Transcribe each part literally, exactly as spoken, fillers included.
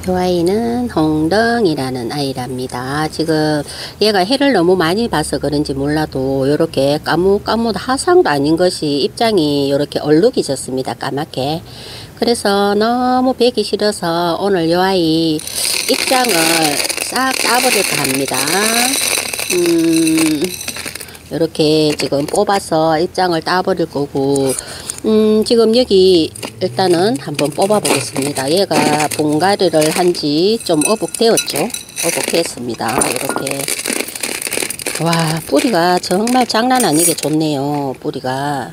이 아이는 홍덩이라는 아이랍니다. 지금 얘가 해를 너무 많이 봐서 그런지 몰라도 이렇게 까무까무 화상도 아닌 것이 입장이 이렇게 얼룩이 졌습니다. 까맣게. 그래서 너무 배기 싫어서 오늘 이 아이 입장을 싹 따버릴까 합니다. 음, 이렇게 지금 뽑아서 입장을 따버릴 거고, 음, 지금 여기 일단은 한번 뽑아 보겠습니다. 얘가 분갈이를 한지 좀 어복되었죠. 어복했습니다. 이렇게. 와, 뿌리가 정말 장난 아니게 좋네요. 뿌리가.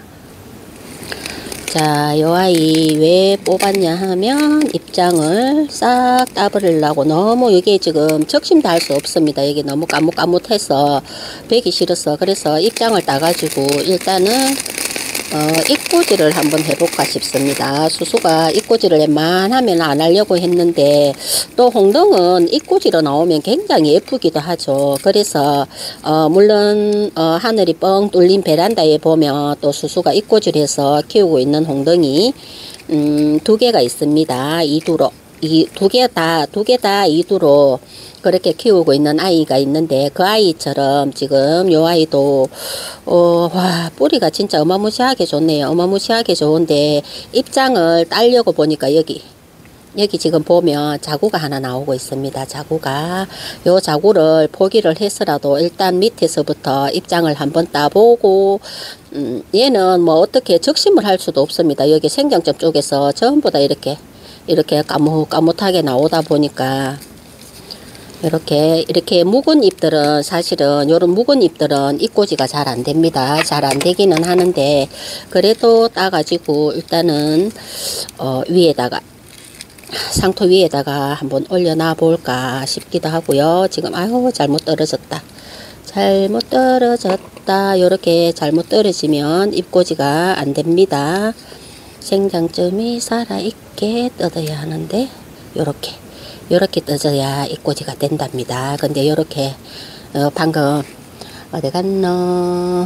자, 요 아이 왜 뽑았냐 하면 입장을 싹 따버리려고. 너무 이게 지금 적심도 할 수 없습니다. 이게 너무 까뭇까뭇해서 배기 싫어서. 그래서 입장을 따가지고 일단은 어, 입꼬지를 한번 해볼까 싶습니다. 수수가 입꼬지를 웬만하면 안 하려고 했는데 또 홍덩은 입꼬지로 나오면 굉장히 예쁘기도 하죠. 그래서 어, 물론 어, 하늘이 뻥 뚫린 베란다에 보면 또 수수가 입꼬지를 해서 키우고 있는 홍덩이 음, 두 개가 있습니다. 이두로. 이 두 개 다, 두 개 다 이두로 그렇게 키우고 있는 아이가 있는데 그 아이처럼 지금 요 아이도 어, 와, 뿌리가 진짜 어마무시하게 좋네요. 어마무시하게 좋은데 입장을 따려고 보니까 여기 여기 지금 보면 자구가 하나 나오고 있습니다. 자구가 요 자구를 포기를 해서라도 일단 밑에서부터 입장을 한번 따보고 음, 얘는 뭐 어떻게 적심을 할 수도 없습니다. 여기 생장점 쪽에서 전부 다 이렇게 이렇게 까뭇까뭇하게 나오다 보니까 이렇게 이렇게 묵은 잎들은 사실은 요런 묵은 잎들은 입꼬지가 잘 안 됩니다. 잘 안 되기는 하는데 그래도 따가지고 일단은 어, 위에다가 상토 위에다가 한번 올려놔 볼까 싶기도 하고요. 지금 아유 잘못 떨어졌다. 잘못 떨어졌다. 요렇게 잘못 떨어지면 입꼬지가 안 됩니다. 생장점이 살아있게 뜯어야 하는데 요렇게 요렇게 뜯어야 입꼬지가 된답니다. 근데 요렇게 어, 방금 어디 갔노?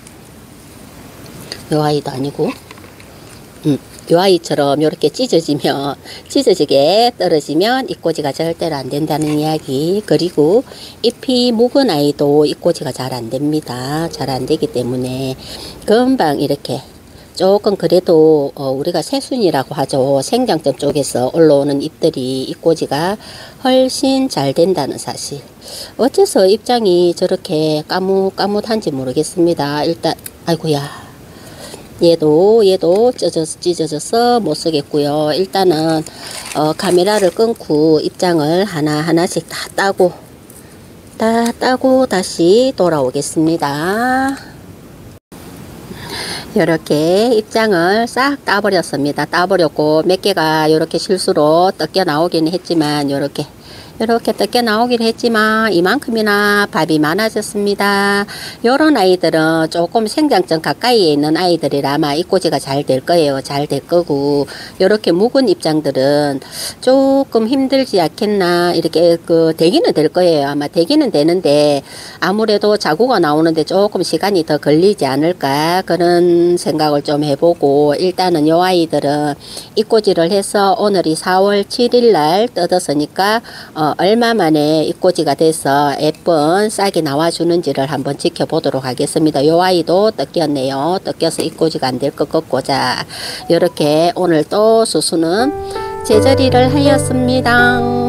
요 아이도 아니고 음, 요 아이처럼 요렇게 찢어지면 찢어지게 떨어지면 입꼬지가 절대로 안 된다는 이야기. 그리고 잎이 묵은 아이도 입꼬지가 잘 안 됩니다. 잘 안 되기 때문에 금방 이렇게 조금 그래도 어 우리가 새순이라고 하죠. 생장점 쪽에서 올라오는 잎들이 입꼬지가 훨씬 잘 된다는 사실. 어째서 입장이 저렇게 까뭇까뭇한지 모르겠습니다. 일단 아이고야, 얘도 얘도 찢어져서, 찢어져서 못 쓰겠고요. 일단은 어 카메라를 끊고 입장을 하나 하나씩 다 따고 다 따고 다시 돌아오겠습니다. 이렇게 입장을 싹 따버렸습니다. 따버렸고 몇 개가 이렇게 실수로 뜯겨 나오기는 했지만 이렇게 이렇게 뜯겨 나오기를 했지만 이만큼이나 밥이 많아졌습니다. 요런 아이들은 조금 생장점 가까이에 있는 아이들이라 아마 입꼬지가 잘 될 거예요. 잘 될 거고 요렇게 묵은 입장들은 조금 힘들지 않겠나. 이렇게 그 되기는 될 거예요. 아마 되기는 되는데 아무래도 자구가 나오는데 조금 시간이 더 걸리지 않을까 그런 생각을 좀 해보고 일단은 요 아이들은 입꼬지를 해서 오늘이 사월 칠일 날 뜯었으니까 어 얼마 만에 입꼬지가 돼서 예쁜 싹이 나와주는지를 한번 지켜보도록 하겠습니다. 요 아이도 뜯겼네요. 뜯겨서 입꼬지가 안 될 것 같고. 자, 이렇게 오늘 또 수수는 제자리를 하였습니다.